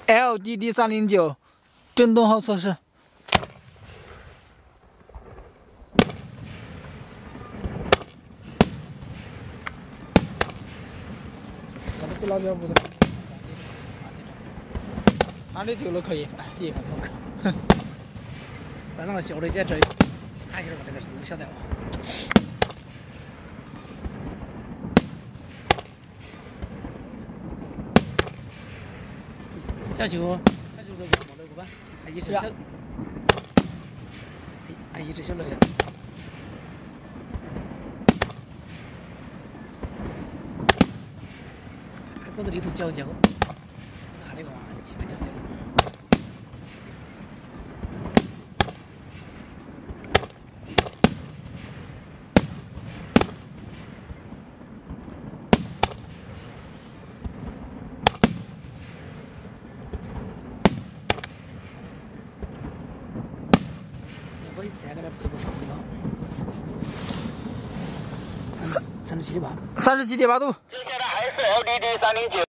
LDD 309，震动后测试。这个是老表不的，哪里走路可以，一分钟可。反正小的在这里，还有这个是都不晓得哦。 小球这个没那个吧，还一直小，还一直小那个。还搁在里头搅搅，哪里个玩意？起码搅搅。我一再给他配不上37.8，37.8度。接下来还是LDD 309。